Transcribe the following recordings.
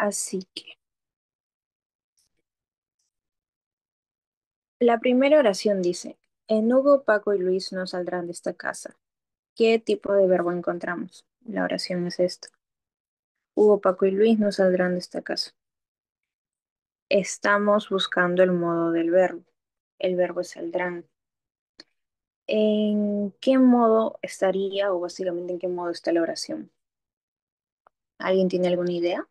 Así que la primera oración dice, en Hugo, Paco y Luis no saldrán de esta casa. ¿Qué tipo de verbo encontramos? La oración es esta. Hugo, Paco y Luis no saldrán de esta casa. Estamos buscando el modo del verbo. El verbo es saldrán. ¿En qué modo estaría o básicamente en qué modo está la oración? ¿Alguien tiene alguna idea?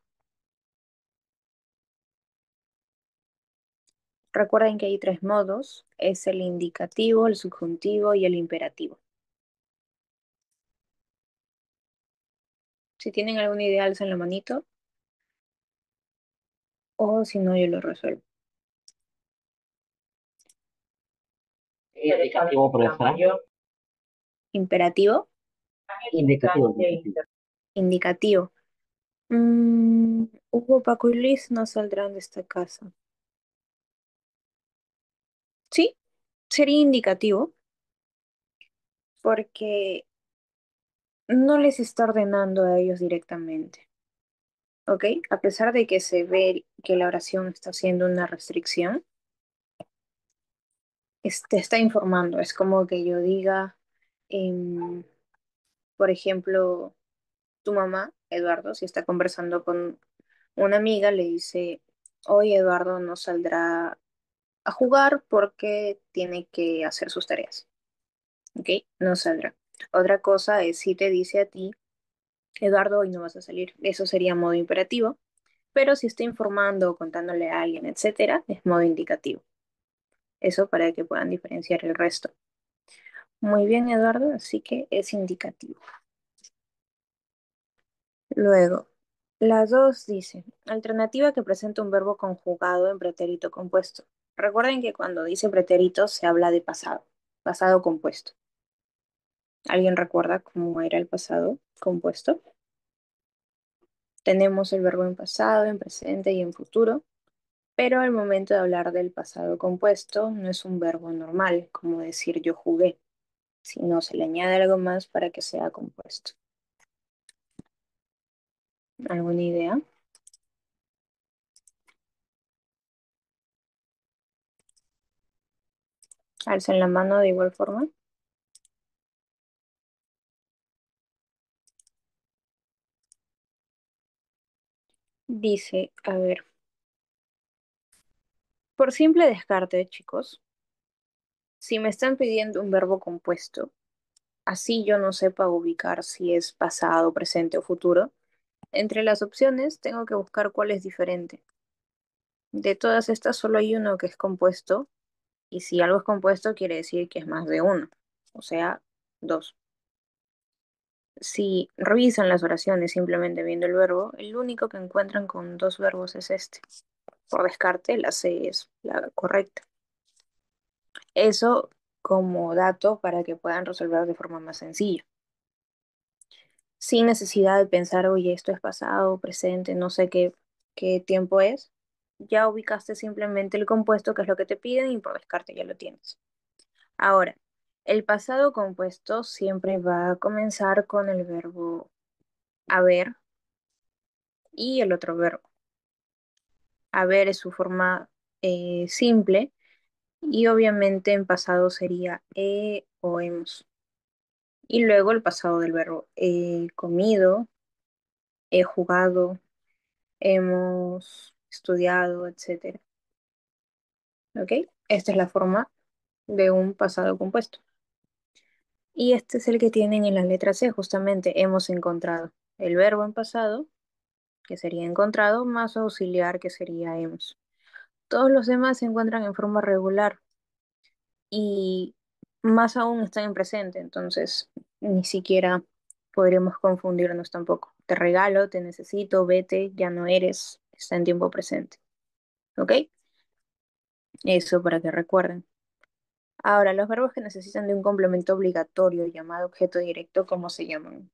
Recuerden que hay tres modos. Es el indicativo, el subjuntivo y el imperativo. Si tienen alguna idea, alzan la manito o si no, yo lo resuelvo. Indicativo, profesora. Imperativo, Indicativo, indicativo. indicativo. Hugo, Paco y Luis no saldrán de esta casa. Sí, sería indicativo porque no les está ordenando a ellos directamente, ¿ok? A pesar de que se ve que la oración está haciendo una restricción, te está informando. Es como que yo diga, em, por ejemplo, tu mamá, Eduardo, si está conversando con una amiga, le dice, hoy Eduardo no saldrá a jugar porque tiene que hacer sus tareas, ¿ok? No saldrá. Otra cosa es si te dice a ti, Eduardo, hoy no vas a salir. Eso sería modo imperativo. Pero si está informando o contándole a alguien, etcétera, es modo indicativo. Eso para que puedan diferenciar el resto. Muy bien, Eduardo, así que es indicativo. Luego, la 2 dice, alternativa que presenta un verbo conjugado en pretérito compuesto. Recuerden que cuando dice pretérito se habla de pasado, pasado compuesto. ¿Alguien recuerda cómo era el pasado compuesto? Tenemos el verbo en pasado, en presente y en futuro. Pero al momento de hablar del pasado compuesto, no es un verbo normal, como decir yo jugué, sino se le añade algo más para que sea compuesto. ¿Alguna idea? Alzan la mano de igual forma. Dice, a ver, por simple descarte, chicos, si me están pidiendo un verbo compuesto, así yo no sepa ubicar si es pasado, presente o futuro, entre las opciones tengo que buscar cuál es diferente. De todas estas solo hay uno que es compuesto. Y si algo es compuesto, quiere decir que es más de uno, o sea, dos. Si revisan las oraciones simplemente viendo el verbo, el único que encuentran con dos verbos es este. Por descarte, la C es la correcta. Eso como dato para que puedan resolver de forma más sencilla. Sin necesidad de pensar, oye, esto es pasado, presente, no sé qué tiempo es. Ya ubicaste simplemente el compuesto, que es lo que te piden, y por descarte ya lo tienes. Ahora, el pasado compuesto siempre va a comenzar con el verbo haber y el otro verbo. Haber es su forma simple y obviamente en pasado sería o hemos. Y luego el pasado del verbo he comido, he jugado, hemos estudiado, etcétera. ¿Ok? Esta es la forma de un pasado compuesto. Y este es el que tienen en la letra C, justamente hemos encontrado el verbo en pasado que sería encontrado, más auxiliar, que sería hemos. Todos los demás se encuentran en forma regular y más aún están en presente, entonces ni siquiera podríamos confundirnos tampoco. Te regalo, te necesito, vete, ya no eres, está en tiempo presente. ¿Ok? Eso para que recuerden. Ahora, los verbos que necesitan de un complemento obligatorio llamado objeto directo, ¿cómo se llaman?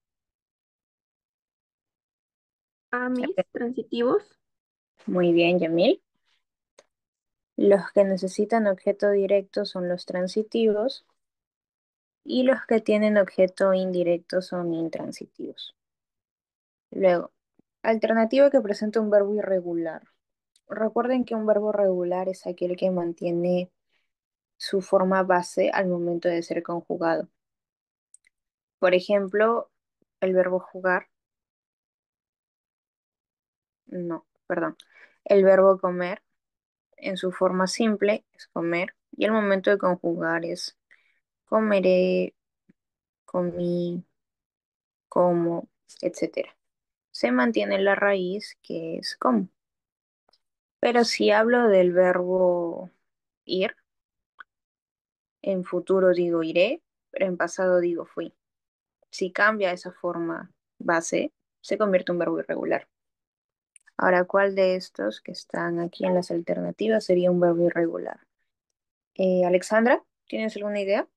A mis transitivos. Muy bien, Yamil. Los que necesitan objeto directo son los transitivos y los que tienen objeto indirecto son intransitivos. Luego, Alternativa que presenta un verbo irregular. Recuerden que un verbo regular es aquel que mantiene su forma base al momento de ser conjugado. Por ejemplo, el verbo jugar, no, perdón. El verbo comer en su forma simple es comer y el momento de conjugar es comeré, comí, como, etcétera. Se mantiene la raíz que es como. Pero si hablo del verbo ir, en futuro digo iré, pero en pasado digo fui. Si cambia esa forma base, se convierte en un verbo irregular. Ahora, ¿cuál de estos que están aquí en las alternativas sería un verbo irregular? Alexandra, ¿tienes alguna idea?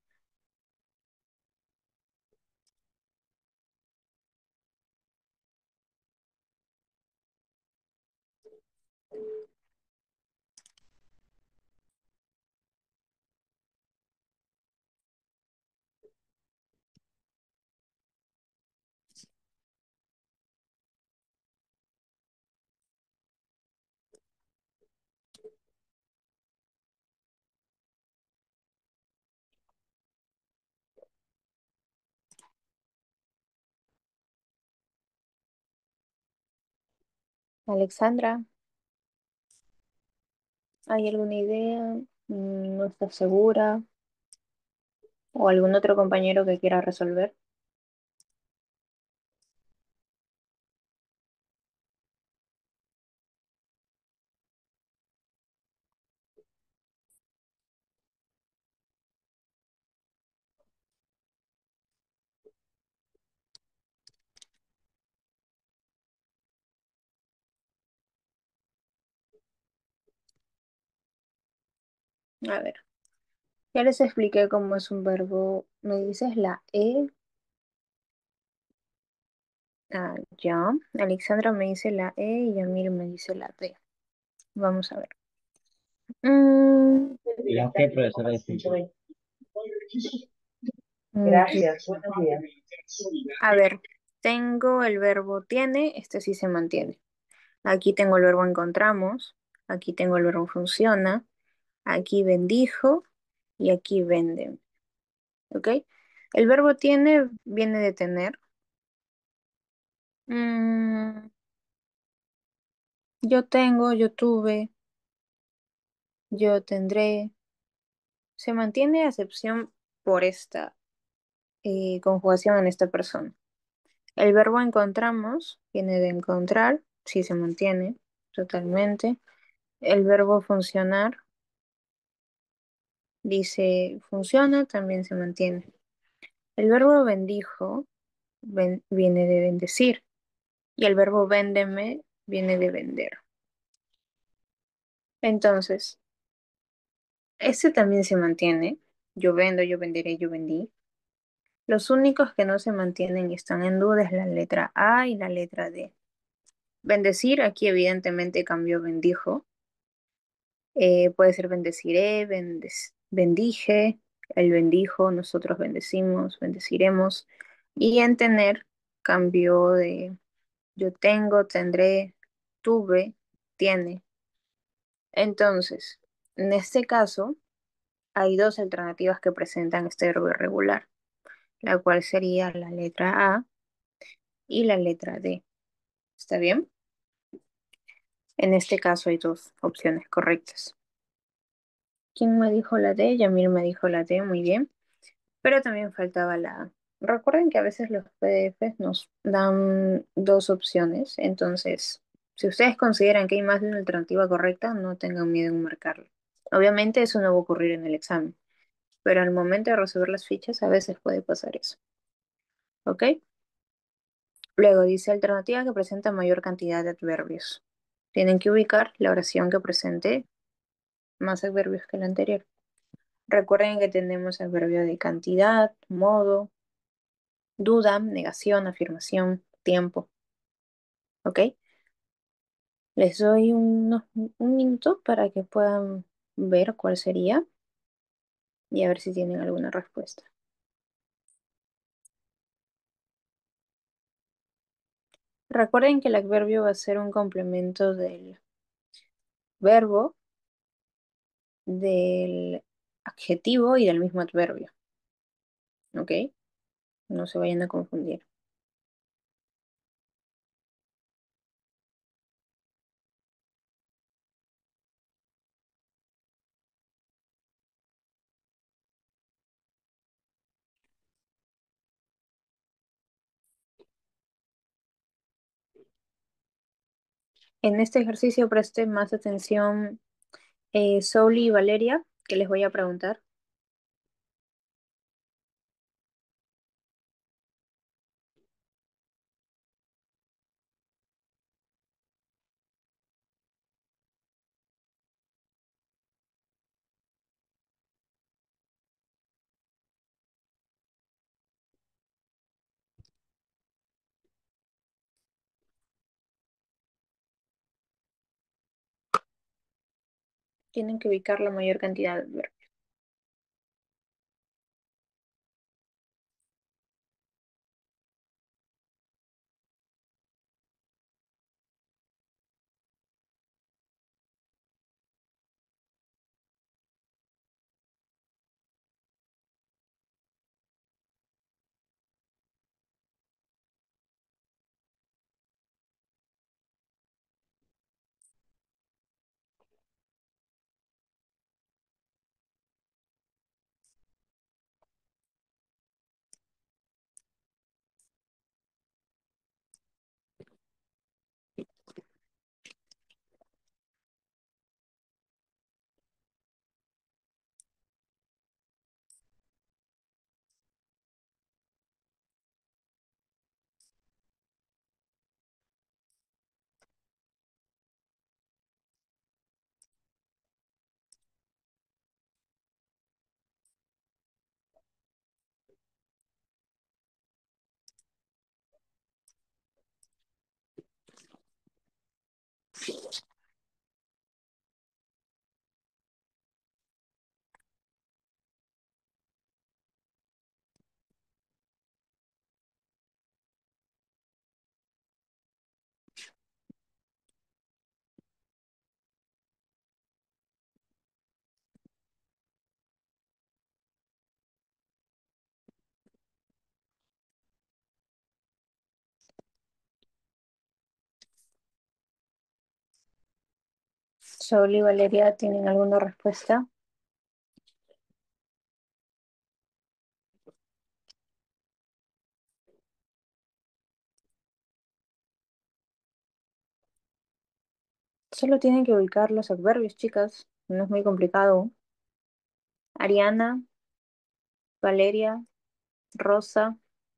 Alexandra, ¿hay alguna idea? ¿No estás segura? ¿O algún otro compañero que quiera resolver? A ver, ya les expliqué cómo es un verbo. ¿Me dices la E? Ah, ya. Alexandra me dice la E y Yamil me dice la D. Vamos a ver. Mm, ¿Y usted, profesora de física? ya. A ver, tengo el verbo tiene, este sí se mantiene. Aquí tengo el verbo encontramos, aquí tengo el verbo funciona, aquí bendijo y aquí venden. ¿Ok? El verbo tiene viene de tener. Mm, yo tengo, yo tuve, yo tendré. Se mantiene a excepción por esta conjugación en esta persona. El verbo encontramos viene de encontrar, sí se mantiene totalmente. El verbo funcionar dice funciona, también se mantiene. El verbo bendijo viene de bendecir y el verbo véndeme viene de vender. Entonces, este también se mantiene. Yo vendo, yo venderé, yo vendí. Los únicos que no se mantienen y están en duda es la letra A y la letra D. Bendecir, aquí evidentemente cambió bendijo. Puede ser bendeciré, bendije, él bendijo, nosotros bendecimos, bendeciremos. Y en tener cambió de yo tengo, tendré, tuve, tiene. Entonces, en este caso, hay dos alternativas que presentan este verbo irregular, la cual sería la letra A y la letra D. ¿Está bien? En este caso hay dos opciones correctas. ¿Quién me dijo la D? Yamil me dijo la D, muy bien. Pero también faltaba la A. Recuerden que a veces los PDFs nos dan dos opciones, entonces, si ustedes consideran que hay más de una alternativa correcta, no tengan miedo en marcarlo. Obviamente eso no va a ocurrir en el examen, pero al momento de resolver las fichas a veces puede pasar eso. ¿Ok? Luego dice alternativa que presenta mayor cantidad de adverbios. Tienen que ubicar la oración que presente más adverbios que la anterior. Recuerden que tenemos adverbio de cantidad, modo, duda, negación, afirmación, tiempo. ¿Ok? Les doy un minuto para que puedan ver cuál sería y a ver si tienen alguna respuesta. Recuerden que el adverbio va a ser un complemento del verbo, del adjetivo y del mismo adverbio. ¿Ok? No se vayan a confundir. En este ejercicio presten más atención, Sauli y Valeria, que les voy a preguntar. Tienen que ubicar la mayor cantidad de adverbios. Sauli y Valeria, ¿tienen alguna respuesta? Solo tienen que ubicar los adverbios, chicas. No es muy complicado. Ariana, Valeria, Rosa.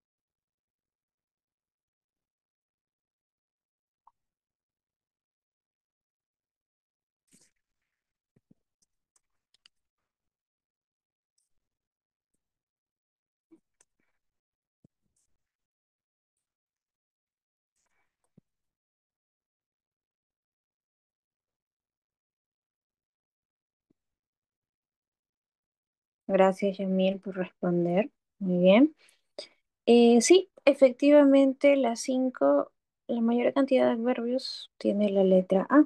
Gracias, Yamil, por responder. Muy bien. Sí, efectivamente, las cinco, la mayor cantidad de adverbios tiene la letra A.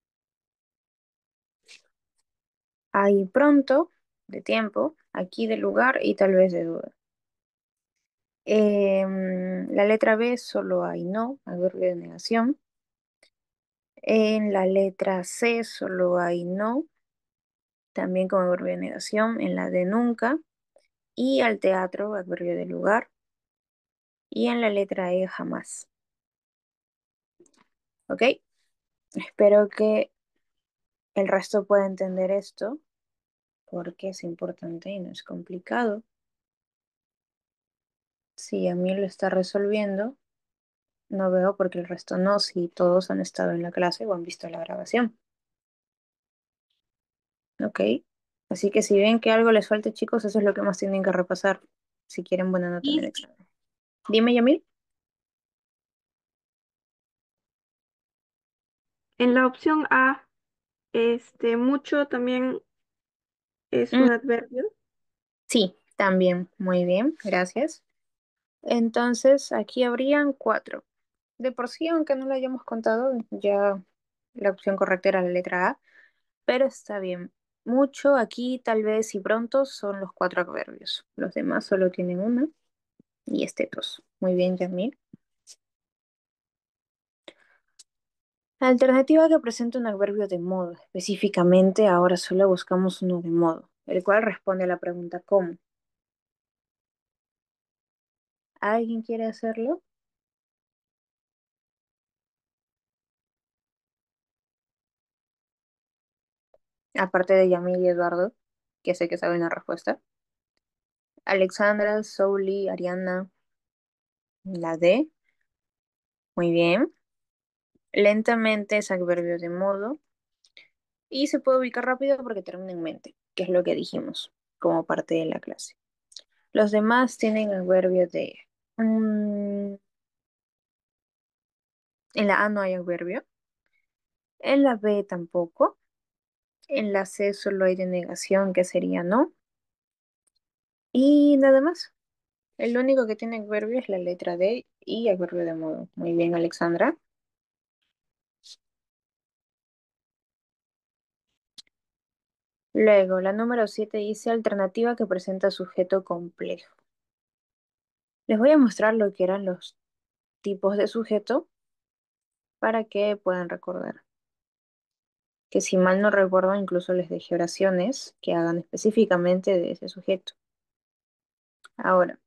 Ahí pronto, de tiempo, aquí de lugar y tal vez de duda. La letra B solo hay no, adverbio de negación. En la letra C solo hay no, también como adverbio de negación. En la D nunca. Y al teatro, adverbio de lugar. Y en la letra E jamás. ¿Ok? Espero que el resto pueda entender esto, porque es importante y no es complicado. Si a mí lo está resolviendo, no veo por qué el resto no, si todos han estado en la clase o han visto la grabación. ¿Ok? Así que si ven que algo les falte, chicos, eso es lo que más tienen que repasar si quieren buena nota en el Y examen. Dime, Yamil. en la opción A, mucho también es Mm, un adverbio. sí, también. Muy bien, gracias. Entonces, aquí habrían cuatro. De por sí, aunque no lo hayamos contado, ya la opción correcta era la letra A, pero está bien. Mucho, aquí, tal vez y pronto son los cuatro adverbios. Los demás solo tienen una y este dos. Muy bien, Yamil. Alternativa que presenta un adverbio de modo. Específicamente, ahora solo buscamos uno de modo, el cual responde a la pregunta ¿cómo? ¿Alguien quiere hacerlo? Aparte de Yamil y Eduardo, que sé que saben la respuesta. Alexandra, Souli, Ariana, la D. Muy bien. Lentamente es adverbio de modo y se puede ubicar rápido porque termina en mente, que es lo que dijimos como parte de la clase. Los demás tienen adverbio de... en la A no hay adverbio, en la B tampoco, en la C solo hay denegación, que sería no, y nada más. El único que tiene adverbio es la letra D y adverbio de modo. Muy bien, Alexandra. Luego, la número 7 dice alternativa que presenta sujeto complejo. Les voy a mostrar lo que eran los tipos de sujeto para que puedan recordar. Que si mal no recuerdo, incluso les dejé oraciones que hagan específicamente de ese sujeto. Ahora,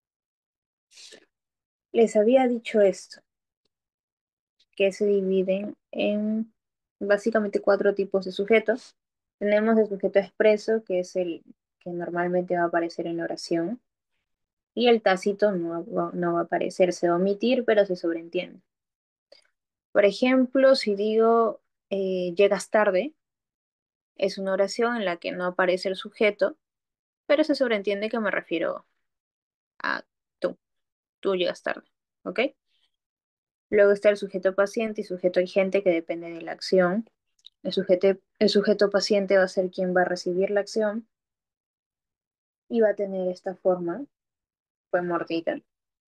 les había dicho esto, que se dividen en básicamente cuatro tipos de sujetos. Tenemos el sujeto expreso, que es el que normalmente va a aparecer en la oración, y el tácito no va a aparecer, se va a omitir, pero se sobreentiende. Por ejemplo, si digo llegas tarde, es una oración en la que no aparece el sujeto, pero se sobreentiende que me refiero a tú, tú llegas tarde, ¿ok? Luego está el sujeto paciente y sujeto agente que depende de la acción. El sujeto paciente va a ser quien va a recibir la acción y va a tener esta forma, fue mordida,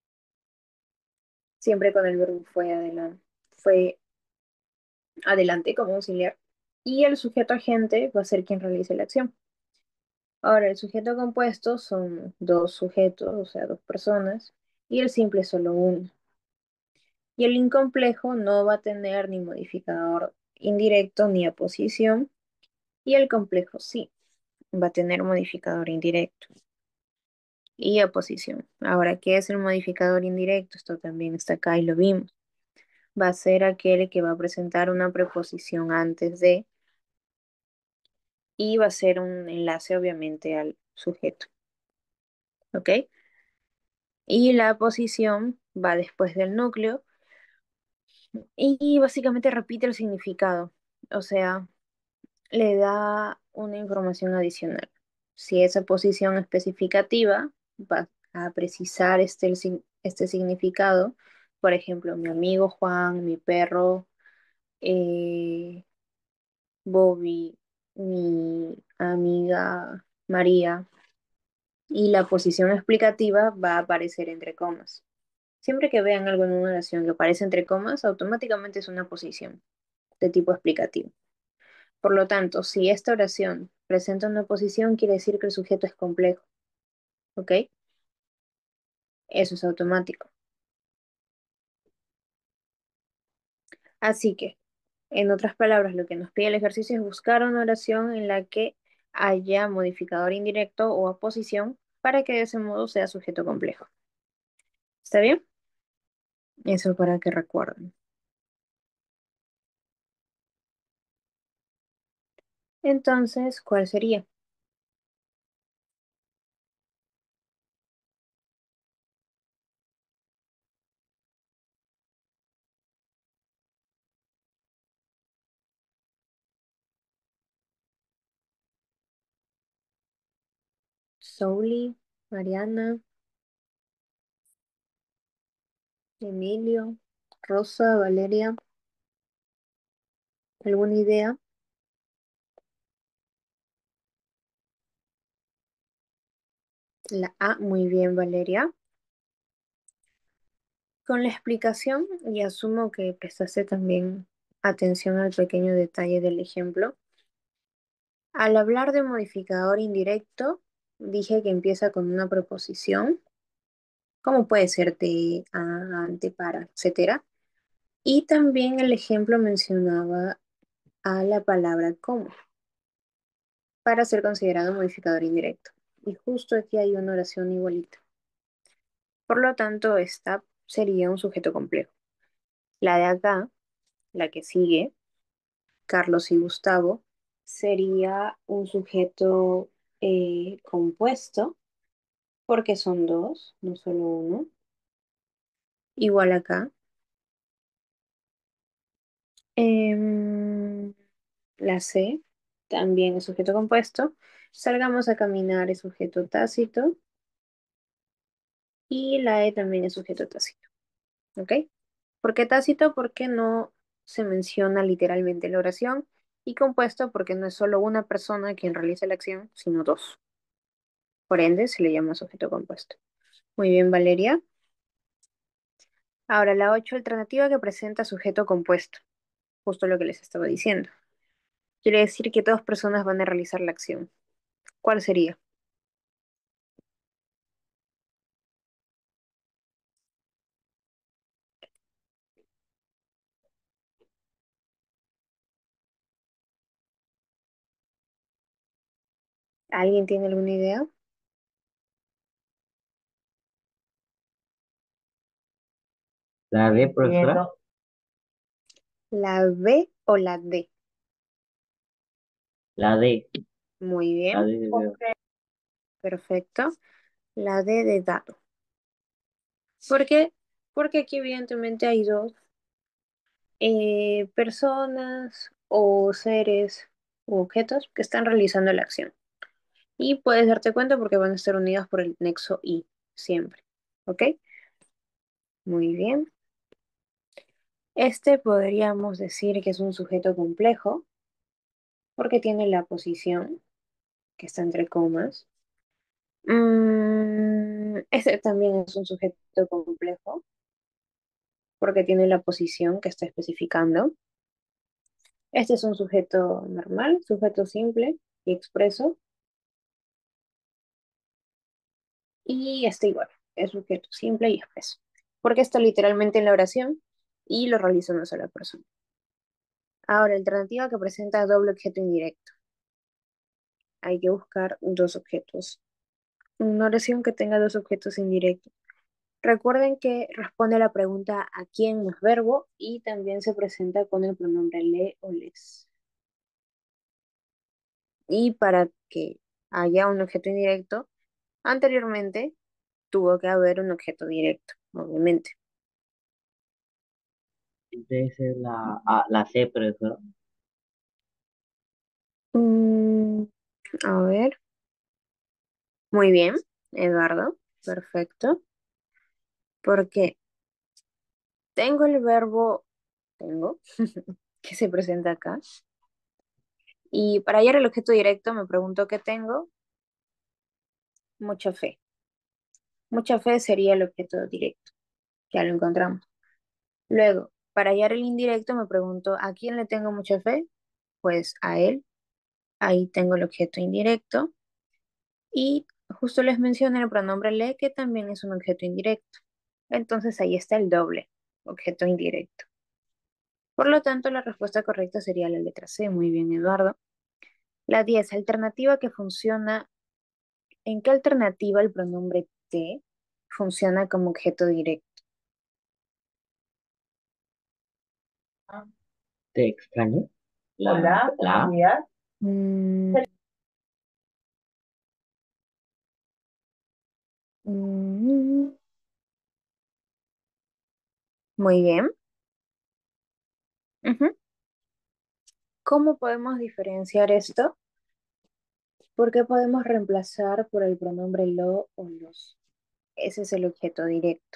siempre con el verbo fue adelante como auxiliar. Y el sujeto agente va a ser quien realice la acción. Ahora, el sujeto compuesto son dos sujetos, o sea, dos personas, y el simple solo uno. Y el incomplejo no va a tener ni modificador indirecto ni aposición, y el complejo sí, va a tener modificador indirecto y aposición. Ahora, ¿qué es el modificador indirecto? Esto también está acá y lo vimos. Va a ser aquel que va a presentar una preposición antes de y va a ser un enlace obviamente al sujeto, ¿ok? Y la aposición va después del núcleo y básicamente repite el significado, o sea, le da una información adicional. Si esa posición especificativa va a precisar este significado, por ejemplo, mi amigo Juan, mi perro, eh, Bobby, mi amiga María, y la posición explicativa va a aparecer entre comas. Siempre que vean algo en una oración que aparece entre comas, automáticamente es una posición de tipo explicativo. Por lo tanto, si esta oración presenta una posición, quiere decir que el sujeto es complejo, ¿ok? Eso es automático. Así que, en otras palabras, lo que nos pide el ejercicio es buscar una oración en la que haya modificador indirecto o aposición para que de ese modo sea sujeto complejo. ¿Está bien? Eso para que recuerden. Entonces, ¿cuál sería? Souli, Mariana, Emilio, Rosa, Valeria, ¿alguna idea? La A, muy bien, Valeria. Con la explicación, y asumo que prestaste también atención al pequeño detalle del ejemplo, al hablar de modificador indirecto, dije que empieza con una preposición, como puede ser de, a, ante, para, etcétera. Y también el ejemplo mencionaba a la palabra como para ser considerado modificador indirecto. Y justo aquí hay una oración igualita. Por lo tanto, esta sería un sujeto complejo. La de acá, la que sigue, Carlos y Gustavo, sería un sujeto compuesto, porque son dos, no solo uno. Igual acá. Em, la C también es sujeto compuesto. Salgamos a caminar es sujeto tácito. Y la E también es sujeto tácito. ¿Ok? ¿Por qué tácito? Porque no se menciona literalmente la oración. Y compuesto porque no es solo una persona quien realiza la acción, sino dos. Por ende, se le llama sujeto compuesto. Muy bien, Valeria. Ahora, la 8 alternativa que presenta sujeto compuesto. Justo lo que les estaba diciendo. Quiere decir que dos personas van a realizar la acción. ¿Cuál sería? ¿Alguien tiene alguna idea? La D, profesora. ¿La B o la D? La D. Muy La bien, D de dedo. perfecto. La D de dado. ¿Por qué? Porque aquí evidentemente hay dos personas o seres u objetos que están realizando la acción. Y puedes darte cuenta porque van a estar unidas por el nexo y, siempre. ¿Ok? Muy bien. Este podríamos decir que es un sujeto complejo porque tiene la posición que está entre comas. Este también es un sujeto complejo porque tiene la posición que está especificando. Este es un sujeto normal, sujeto simple y expreso. Y este igual, es sujeto simple y expreso. Porque está literalmente en la oración y lo realiza una sola persona. Ahora, alternativa que presenta doble objeto indirecto. Hay que buscar dos objetos. Una oración que tenga dos objetos indirectos. Recuerden que responde a la pregunta a quién más verbo y también se presenta con el pronombre le o les. Y para que haya un objeto indirecto, anteriormente tuvo que haber un objeto directo, obviamente. Entonces es la C, profesora. Mm, a ver, muy bien, Eduardo, perfecto. Porque tengo el verbo tengo, que se presenta acá. Y para hallar el objeto directo me pregunto qué tengo. Mucha fe. Mucha fe sería el objeto directo. Ya lo encontramos. Luego, para hallar el indirecto me pregunto ¿a quién le tengo mucha fe? Pues a él. Ahí tengo el objeto indirecto. Y justo les mencioné el pronombre le, que también es un objeto indirecto. Entonces ahí está el doble objeto indirecto. Por lo tanto, la respuesta correcta sería la letra C. Muy bien, Eduardo. La 10 alternativa que funciona. ¿En qué alternativa el pronombre te funciona como objeto directo? ¿Te extraño? La A. Mm, mm, muy bien. Ujú. ¿Cómo podemos diferenciar esto? Porque podemos reemplazar por el pronombre lo o los. Ese es el objeto directo.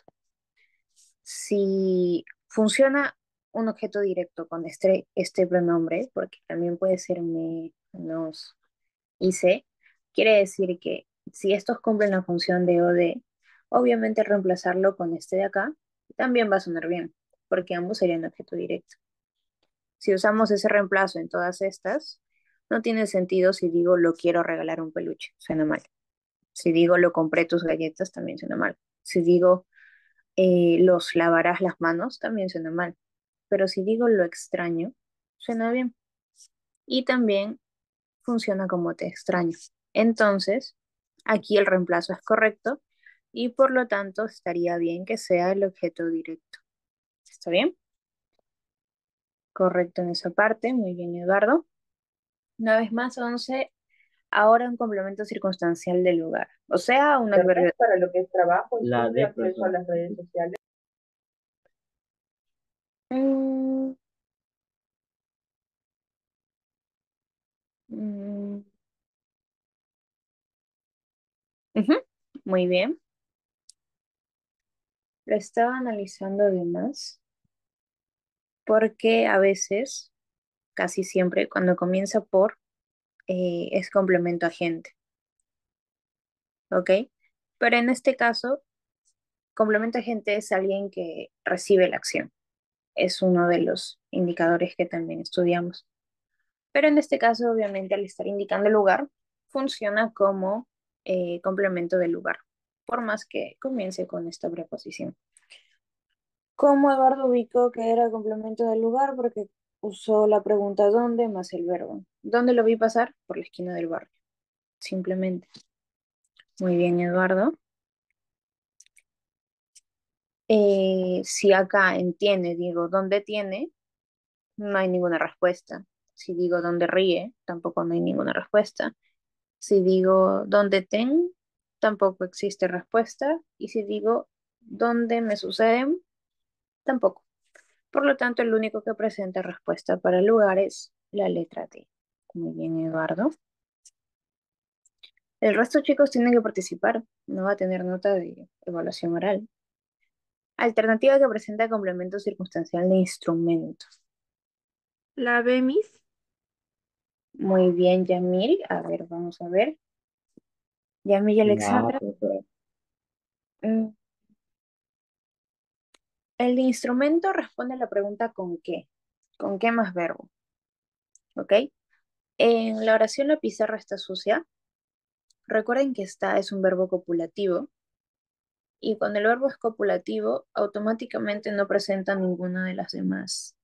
Si funciona un objeto directo con este pronombre, porque también puede ser me, nos y se, quiere decir que si estos cumplen la función de o de, obviamente reemplazarlo con este de acá También va a sonar bien, porque ambos serían objeto directo. Si usamos ese reemplazo en todas estas, no tiene sentido si digo lo quiero regalar un peluche, suena mal. Si digo lo compré tus galletas, también suena mal. Si digo los lavarás las manos, también suena mal. Pero si digo lo extraño, suena bien. Y también funciona como te extraño. Entonces, aquí el reemplazo es correcto y por lo tanto estaría bien que sea el objeto directo. ¿Está bien? Correcto en esa parte. Muy bien, Eduardo. Una vez más, 11. Ahora un complemento circunstancial del lugar. O sea, un adverbio. Para lo que es trabajo, la de acceso a las redes sociales. Mm, mm, ujú, muy bien. Lo estaba analizando de más porque a veces, casi siempre, cuando comienza por, es complemento agente, ¿ok? Pero en este caso, complemento agente es alguien que recibe la acción. Es uno de los indicadores que también estudiamos. Pero en este caso, obviamente, al estar indicando el lugar, funciona como complemento del lugar, por más que comience con esta preposición. ¿Cómo Eduardo ubicó que era complemento del lugar? Porque usó la pregunta ¿dónde? Más el verbo. ¿Dónde lo vi pasar? Por la esquina del barrio. Simplemente. Muy bien, Eduardo. Si acá en tiene digo ¿dónde tiene? No hay ninguna respuesta. Si digo ¿dónde ríe? Tampoco no hay ninguna respuesta. Si digo ¿dónde ten? Tampoco existe respuesta. Y si digo ¿dónde me suceden? Tampoco. Por lo tanto, el único que presenta respuesta para el lugar es la letra D. Muy bien, Eduardo. El resto, chicos, tienen que participar. No va a tener nota de evaluación oral. Alternativa que presenta complemento circunstancial de instrumento. La B, Miss. Muy bien, Yamil. A ver, vamos a ver. Yamil y Ya, Alexandra. profesora. Mm, El de instrumento responde a la pregunta ¿con qué? ¿Con qué más verbo? ¿Ok? En la oración la pizarra está sucia. Recuerden que está es un verbo copulativo. Y cuando el verbo es copulativo, automáticamente no presenta ninguna de las demás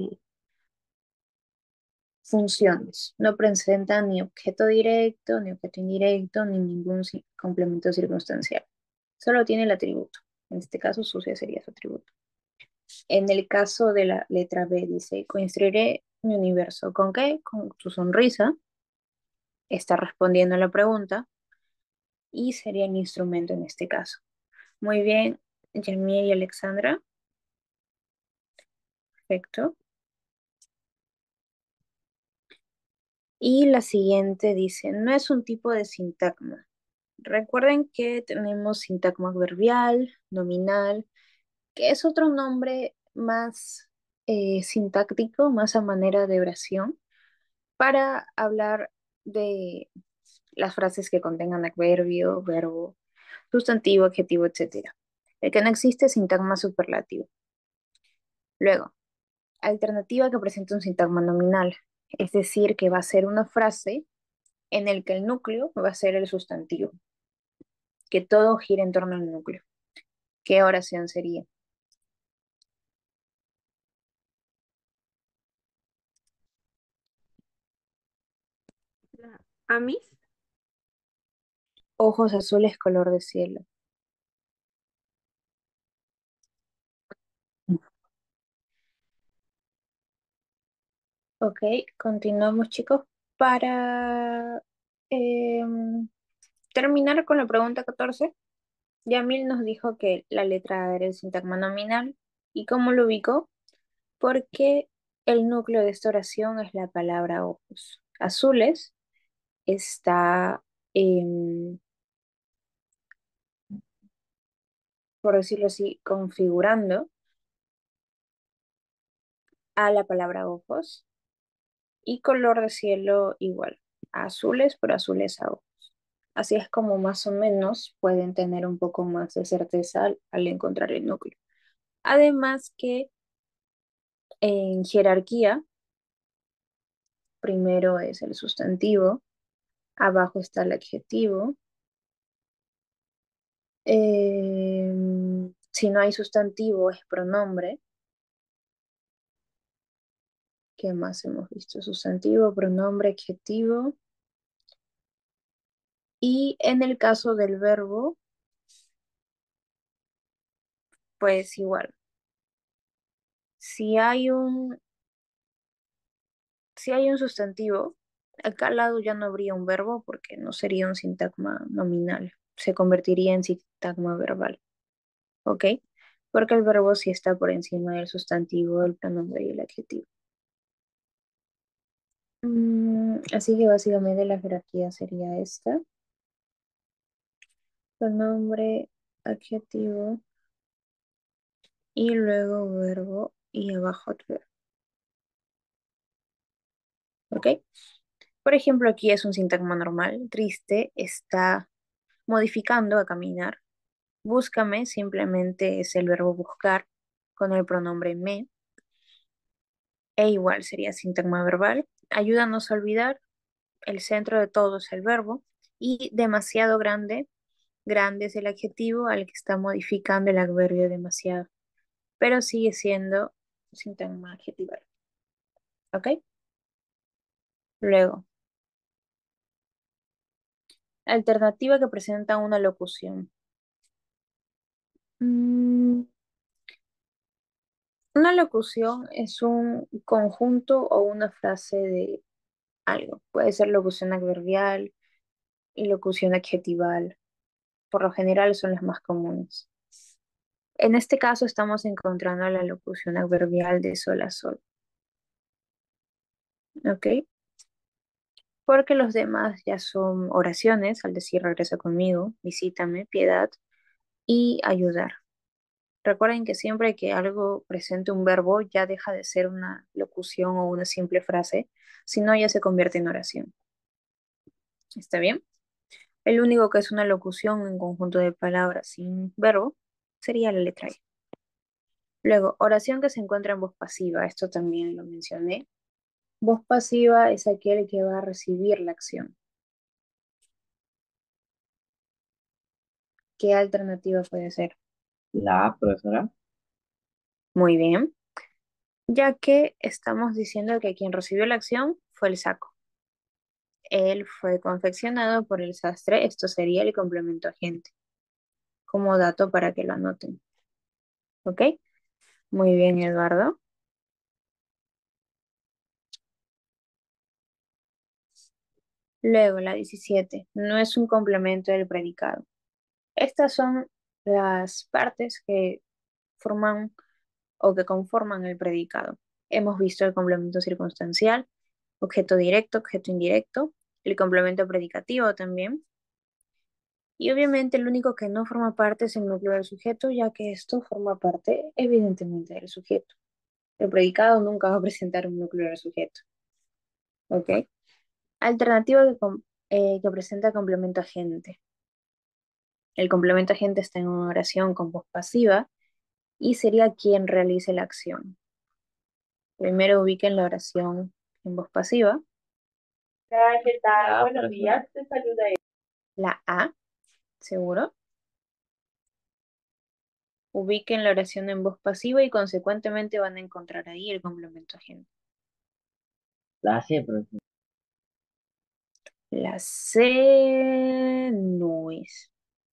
funciones. No presenta ni objeto directo, ni objeto indirecto, ni ningún complemento circunstancial. Solo tiene el atributo. En este caso, sucia sería su atributo. En el caso de la letra B, dice, construiré mi universo. ¿Con qué? Con tu sonrisa. Está respondiendo a la pregunta y sería el instrumento en este caso. Muy bien, Yamie y Alexandra. Perfecto. Y la siguiente dice, no es un tipo de sintagma. Recuerden que tenemos sintagma adverbial, nominal, que es otro nombre más sintáctico, más a manera de oración, para hablar de las frases que contengan adverbio, verbo, sustantivo, adjetivo, etcétera. El que no existe es sintagma superlativo. Luego, alternativa que presenta un sintagma nominal, es decir, que va a ser una frase en el que el núcleo va a ser el sustantivo, que todo gira en torno al núcleo. ¿Qué oración sería? La A, Miss. Ojos azules color de cielo. Ok, continuamos chicos. Para terminar con la pregunta 14, Yamil nos dijo que la letra A era el sintagma nominal. ¿Y cómo lo ubicó? Porque el núcleo de esta oración es la palabra ojos azules. Está, em, por decirlo así, configurando a la palabra ojos y color de cielo igual, azules, pero azules a ojos. Así es como más o menos pueden tener un poco más de certeza al encontrar el núcleo. Además que en jerarquía, primero es el sustantivo, abajo está el adjetivo. Si no hay sustantivo, es pronombre. ¿Qué más hemos visto? Sustantivo, pronombre, adjetivo. Y en el caso del verbo, pues igual. Si hay un, si hay un sustantivo, acá al lado ya no habría un verbo porque no sería un sintagma nominal. Se convertiría en sintagma verbal. ¿Ok? Porque el verbo sí está por encima del sustantivo, el pronombre y el adjetivo. Así que básicamente la jerarquía sería esta. Pronombre, adjetivo y luego verbo y abajo adverbio. ¿Ok? Por ejemplo, aquí es un sintagma normal. Triste está modificando a caminar. Búscame simplemente es el verbo buscar con el pronombre me. E igual sería sintagma verbal. Ayúdanos a olvidar. El centro de todo es el verbo. Y demasiado grande. Grande es el adjetivo al que está modificando el adverbio demasiado. Pero sigue siendo sintagma adjetival. ¿Ok? Luego, alternativa que presenta una locución. Mm, una locución es un conjunto o una frase de algo. Puede ser locución adverbial y locución adjetival. Por lo general son las más comunes. En este caso estamos encontrando la locución adverbial de sol a sol. ¿Ok? Porque los demás ya son oraciones, al decir regresa conmigo, visítame, piedad y ayudar. Recuerden que siempre que algo presente un verbo ya deja de ser una locución o una simple frase, sino ya se convierte en oración. ¿Está bien? El único que es una locución en conjunto de palabras sin verbo sería la letra E. Luego, oración que se encuentra en voz pasiva. Esto también lo mencioné. Voz pasiva es aquel que va a recibir la acción. ¿Qué alternativa puede ser? La A, profesora. Muy bien, ya que estamos diciendo que quien recibió la acción fue el saco. Él fue confeccionado por el sastre. Esto sería el complemento agente, como dato para que lo anoten. ¿Ok? Muy bien, Eduardo. Luego, la 17. No es un complemento del predicado. Estas son las partes que forman o que conforman el predicado. Hemos visto el complemento circunstancial, objeto directo, objeto indirecto, el complemento predicativo también. Y obviamente el único que no forma parte es el núcleo del sujeto, ya que esto forma parte evidentemente del sujeto. El predicado nunca va a presentar un núcleo del sujeto. ¿Ok? Alternativa que presenta complemento agente. El complemento agente está en una oración con voz pasiva y sería quien realice la acción. Primero ubiquen la oración en voz pasiva. Hola, ¿qué tal? Buenos días, te saluda. La A, seguro. Ubiquen la oración en voz pasiva y consecuentemente van a encontrar ahí el complemento agente. La C, profesora. La C no es.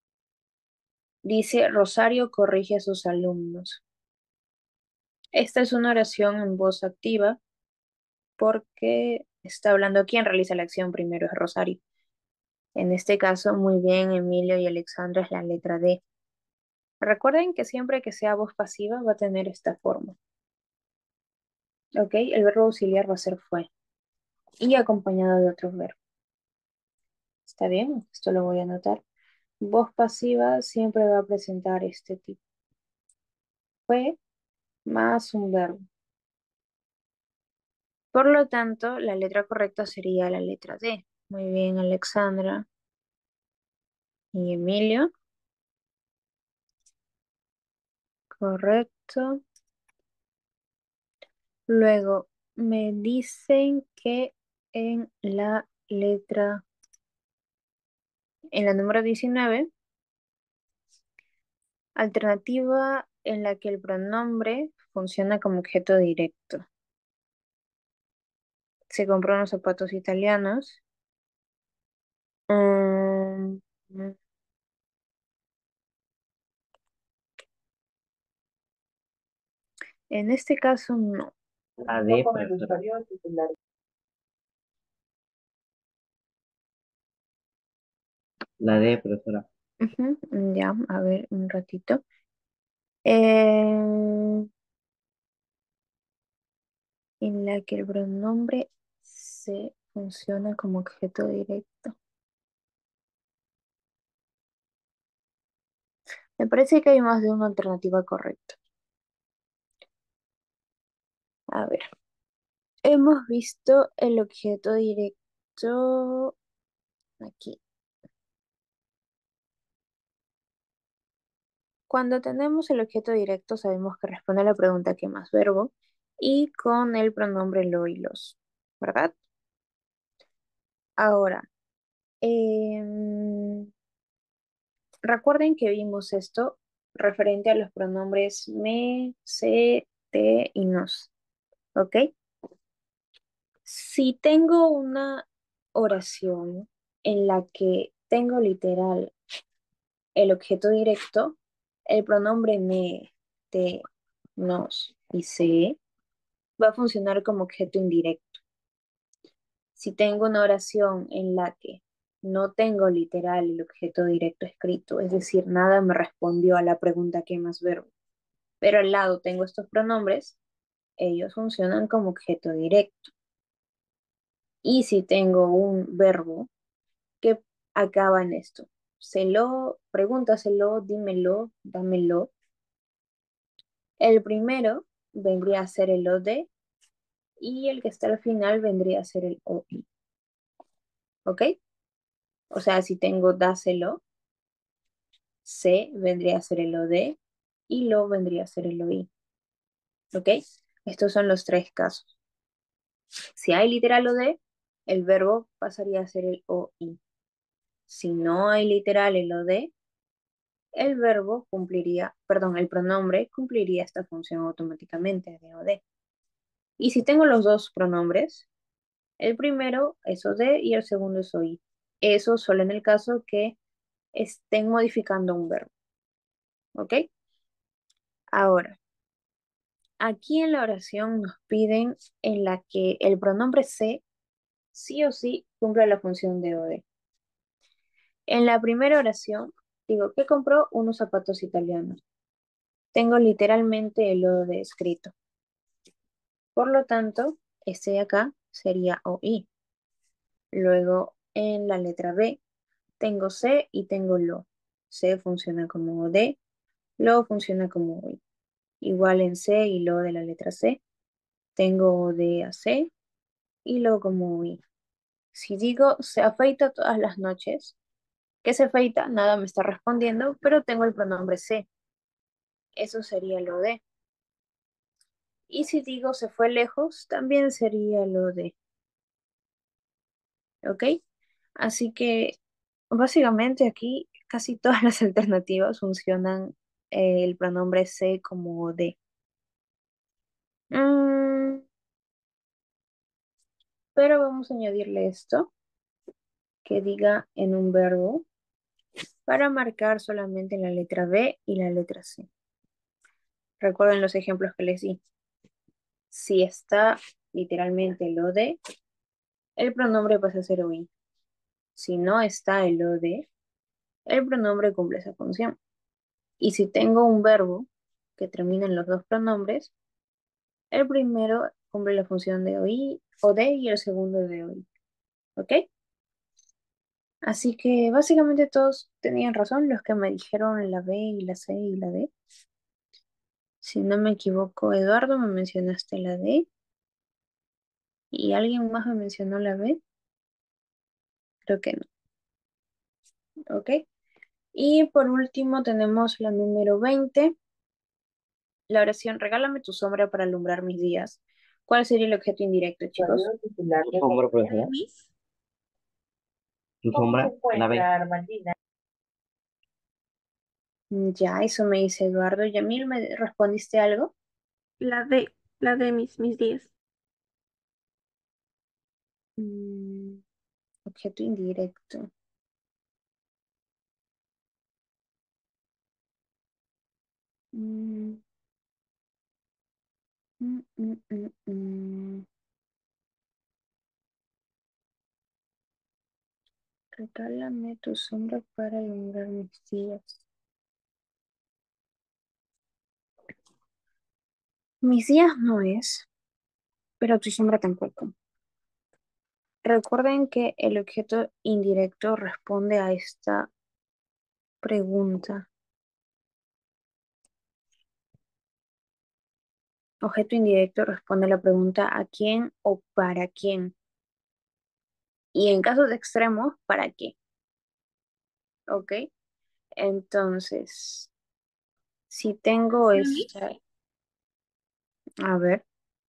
Dice, Rosario corrige a sus alumnos. Esta es una oración en voz activa porque está hablando quién realiza la acción primero, es Rosario. En este caso, muy bien, Emilio y Alexandra es la letra D. Recuerden que siempre que sea voz pasiva va a tener esta forma. ¿Ok? El verbo auxiliar va a ser fue y acompañado de otros verbos. ¿Está bien? Esto lo voy a anotar. Voz pasiva siempre va a presentar este tipo. Fue más un verbo. Por lo tanto, la letra correcta sería la letra D. Muy bien, Alexandra y Emilio. correcto. Luego me dicen que en la letra, en la número 19, alternativa en la que el pronombre funciona como objeto directo. Se compró unos zapatos italianos. Mm, en este caso no. La D, profesora. La D, profesora. Ujú, ya, a ver, un ratito. Eh, en la que el pronombre se funciona como objeto directo. Me parece que hay más de una alternativa correcta. A ver, hemos visto el objeto directo aquí. Cuando tenemos el objeto directo, sabemos que responde a la pregunta ¿qué más verbo? Y con el pronombre lo y los, ¿verdad? Ahora, recuerden que vimos esto referente a los pronombres me, se, te y nos, ¿ok? Si tengo una oración en la que tengo literal el objeto directo, el pronombre me, te, nos y se va a funcionar como objeto indirecto. Si tengo una oración en la que no tengo literal el objeto directo escrito, es decir, nada me respondió a la pregunta ¿qué más verbo? Pero al lado tengo estos pronombres, ellos funcionan como objeto directo. Y si tengo un verbo que acaba en esto, se lo, pregúntaselo, dímelo, dámelo. El primero vendría a ser el OD y el que está al final vendría a ser el OI. ¿Ok? O sea, si tengo dáselo, se vendría a ser el OD y lo vendría a ser el OI. ¿Ok? Estos son los tres casos. Si hay literal OD, el verbo pasaría a ser el OI. Si no hay literal el OD, el verbo cumpliría, perdón, el pronombre cumpliría esta función automáticamente de OD. Y si tengo los dos pronombres, el primero es OD y el segundo es OI. Eso solo en el caso que estén modificando un verbo. ¿Ok? Ahora, aquí en la oración nos piden en la que el pronombre se sí o sí cumple la función de OD. En la primera oración, digo que compró unos zapatos italianos. Tengo literalmente el OD escrito. Por lo tanto, este de acá sería OI. Luego, en la letra B, tengo C y tengo LO. C funciona como OD, LO funciona como OI. Igual en C y LO de la letra C, tengo OD a C y LO como OI. Si digo se afeita todas las noches, ¿qué se afeita? Nada me está respondiendo, pero tengo el pronombre C. Eso sería el OD. Y si digo se fue lejos, también sería el OD. ¿Ok? Así que básicamente aquí casi todas las alternativas funcionan el pronombre se como de. Mm, pero vamos a añadirle esto que diga en un verbo para marcar solamente la letra B y la letra C. Recuerden los ejemplos que les di. Si está literalmente lo de, el pronombre pasa a ser OI. Si no está el lo de, el pronombre cumple esa función. Y si tengo un verbo que termina en los dos pronombres, el primero cumple la función de OI o de y el segundo de OI. ¿Ok? Así que básicamente todos tenían razón los que me dijeron la B y la C y la D. Si no me equivoco, Eduardo me mencionaste la D y alguien más me mencionó la B. Creo que no. ¿Ok? Y por último tenemos la número 20 La oración, regálame tu sombra para alumbrar mis días. ¿Cuál sería el objeto indirecto, chicos? Sonido titular de Sombra, La de profesora. Miss. Tu ¿Cómo se sombra, la ve. encuentra, Armandina? Ya, eso me dice Eduardo. Yamil, ¿me respondiste algo? La de mis días. Mm, objeto indirecto. Mm, mm. Regálame tu sombra para alumbrar mis días. Mis días no es, pero tu sombra tampoco. Recuerden que el objeto indirecto responde a esta pregunta. Objeto indirecto responde a la pregunta ¿a quién o para quién? Y en casos extremos, ¿para qué? ¿Ok? Entonces, si tengo ¿De Miss? esta, a ver,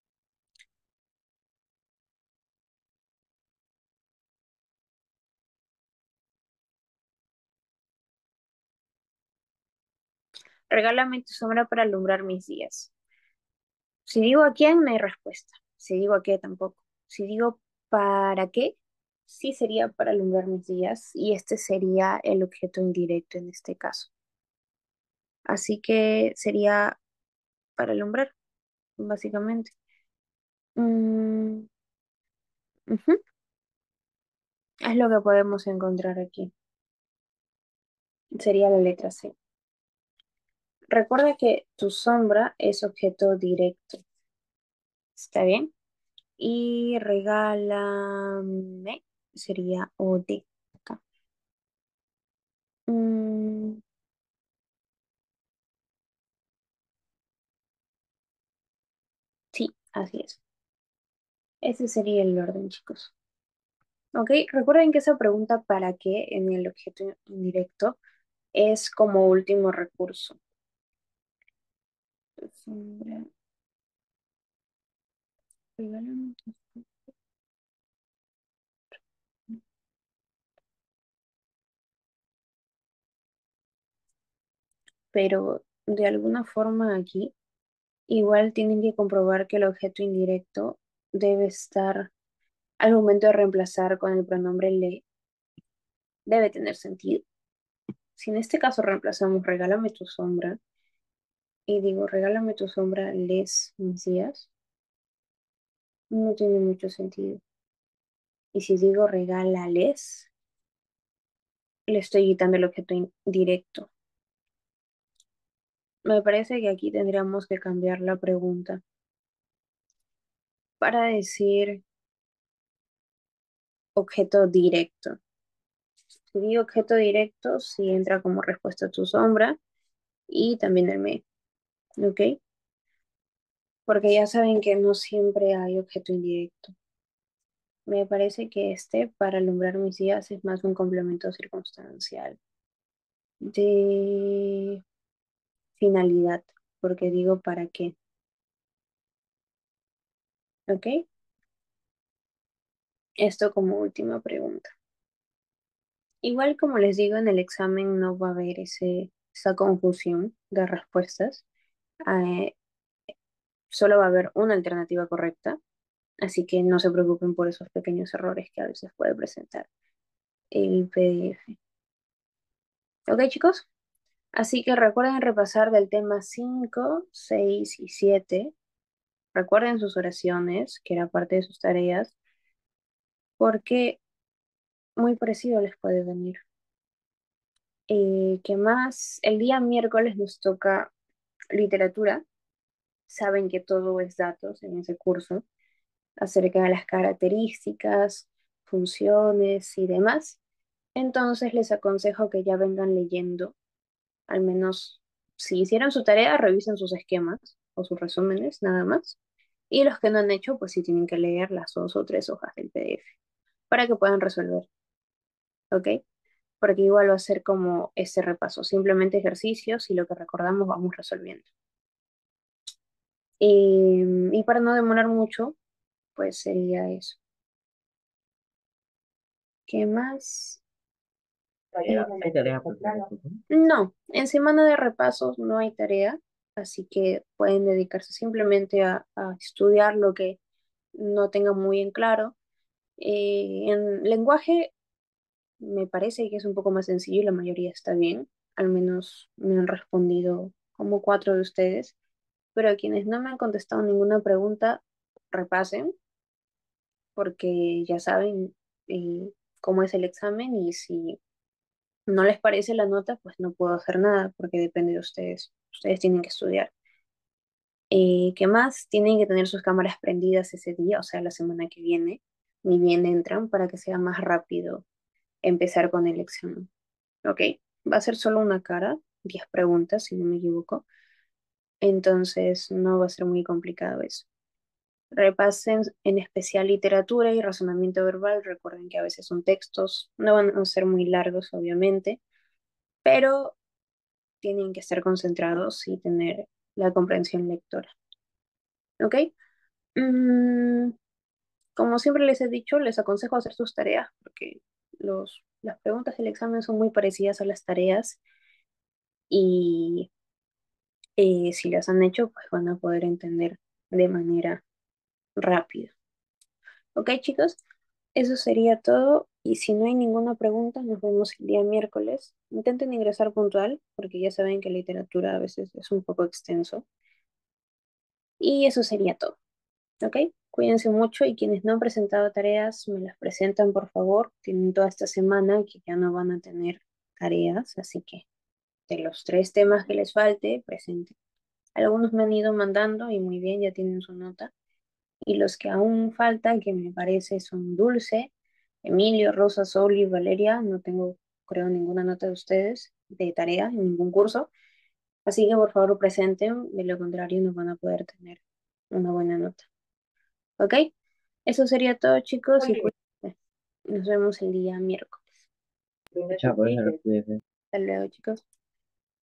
regálame tu sombra para alumbrar mis días. Si digo a quién, no hay respuesta. Si digo a qué, tampoco. Si digo para qué, sí sería para alumbrar mis días y este sería el objeto indirecto en este caso. Así que sería para alumbrar, básicamente. Mm, ujú, es lo que podemos encontrar aquí. Sería la letra C. Recuerda que tu sombra es objeto directo. ¿Está bien? Y regálame sería OD acá. Mm, sí, así es. Ese sería el orden, chicos. Ok, recuerden que esa pregunta para qué en el objeto indirecto es como último recurso. Sombra, regálame tu- Pero de alguna forma aquí, igual tienen que comprobar que el objeto indirecto debe estar al momento de reemplazar con el pronombre le, debe tener sentido. Si en este caso reemplazamos regálame tu sombra y digo regálame tu sombra les mis días, no tiene mucho sentido. Y si digo regálales, le estoy quitando el objeto directo. Me parece que aquí tendríamos que cambiar la pregunta para decir objeto directo. Si digo objeto directo, sí entra como respuesta tu sombra y también el me, ¿ok? Porque ya saben que no siempre hay objeto indirecto. Me parece que este, para alumbrar mis días, es más un complemento circunstancial de finalidad, porque digo para qué, ¿ok? Esto como última pregunta. Igual como les digo, en el examen no va a haber esa confusión de respuestas. Eh, solo va a haber una alternativa correcta, así que no se preocupen por esos pequeños errores que a veces puede presentar el PDF. ¿Ok, chicos? Así que recuerden repasar del tema 5, 6 y 7. Recuerden sus oraciones, que era parte de sus tareas, porque muy parecido les puede venir. ¿Qué más? El día miércoles nos toca literatura. Saben que todo es datos en ese curso acerca de las características, funciones y demás. Entonces les aconsejo que ya vengan leyendo, al menos si hicieron su tarea, revisen sus esquemas o sus resúmenes, nada más. Y los que no han hecho, pues sí tienen que leer las 2 o 3 hojas del PDF para que puedan resolver, ¿ok? Porque igual va a ser como ese repaso, simplemente ejercicios y lo que recordamos vamos resolviendo. Y para no demorar mucho, pues sería eso. ¿Qué más? Hay tarea por favor. No, en semana de repasos no hay tarea, así que pueden dedicarse simplemente a estudiar lo que no tengan muy en claro. En lenguaje me parece que es un poco más sencillo y la mayoría está bien. Al menos me han respondido como cuatro de ustedes. Pero a quienes no me han contestado ninguna pregunta, repasen, porque ya saben cómo es el examen y si no les parece la nota, pues no puedo hacer nada porque depende de ustedes. Ustedes tienen que estudiar. ¿Qué más? Tienen que tener sus cámaras prendidas ese día, o sea, la semana que viene, ni bien entran para que sea más rápido empezar con el examen. ¿Ok? Va a ser solo una cara, 10 preguntas, si no me equivoco. Entonces, no va a ser muy complicado eso. Repasen en especial literatura y razonamiento verbal. Recuerden que a veces son textos, no van a ser muy largos, obviamente, pero tienen que estar concentrados y tener la comprensión lectora. ¿Ok? Mm, como siempre les he dicho, les aconsejo hacer sus tareas porque las preguntas del examen son muy parecidas a las tareas y si las han hecho, pues van a poder entender de manera rápida. ¿Ok, chicos? Eso sería todo. Y si no hay ninguna pregunta, nos vemos el día miércoles. Intenten ingresar puntual, porque ya saben que literatura a veces es un poco extenso. Y eso sería todo. ¿Ok? Cuídense mucho y quienes no han presentado tareas, me las presentan, por favor. Tienen toda esta semana que ya no van a tener tareas, así que de los tres temas que les falte, presenten. Algunos me han ido mandando y muy bien, ya tienen su nota. Y los que aún faltan, que me parece son Dulce, Emilio, Rosa, Sol y Valeria. No tengo, creo, ninguna nota de ustedes de tarea en ningún curso. Así que por favor presenten, de lo contrario no van a poder tener una buena nota. ¿Ok? Eso sería todo, chicos, y cuídense. Nos vemos el día miércoles. Chao, por eso, cuídate. Hasta luego, chicos.